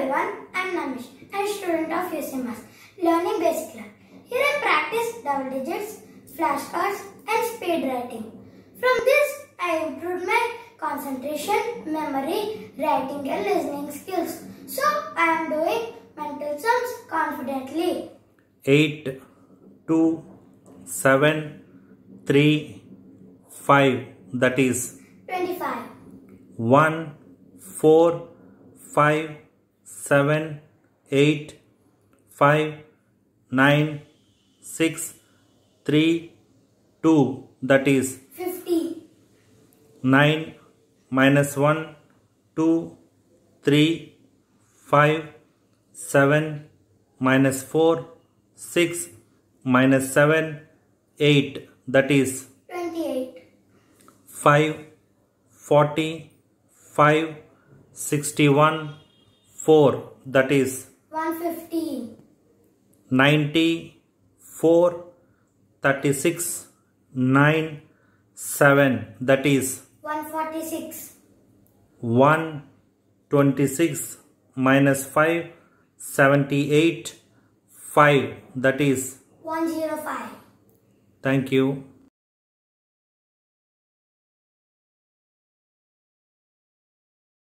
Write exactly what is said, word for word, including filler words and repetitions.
everyone, I am Namish and student of U C M A S, learning basic learn. Here I practice double digits, flashcards and speed writing. From this, I improved my concentration, memory, writing and listening skills. So, I am doing mental sums confidently. eight, two, seven, three, five, that is twenty-five. one, four, five, seven, eight, five, nine, six, three, two, that is fifty. nine minus one, two, three, five, seven, minus four, six, minus seven, eight, that is twenty-eight. five, forty, five, sixty-one, four, that is one hundred fifteen. ninety, four, thirty-six, nine, seven, that is one hundred forty-six. one, twenty-six, minus five, seventy-eight, five, that is one hundred five. Thank you.